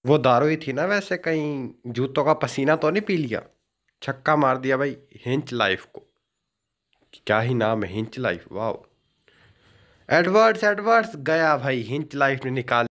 वो दारू ही थी ना वैसे, कहीं जूतों का पसीना तो नहीं पी लिया? छक्का मार दिया भाई हिंच लाइफ को। क्या ही नाम है, हिंच लाइफ, वाह। एडवर्ड्स एडवर्ड्स गया भाई, हिंच लाइफ ने निकाल